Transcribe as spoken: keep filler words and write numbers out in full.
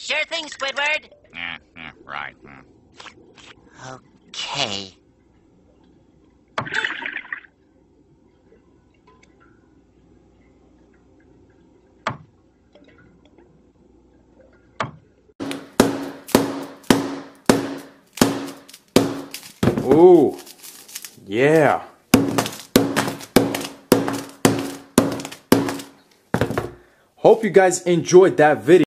Sure thing, Squidward. Yeah, yeah, right. Hmm. Okay. Ooh, yeah. Hope you guys enjoyed that video.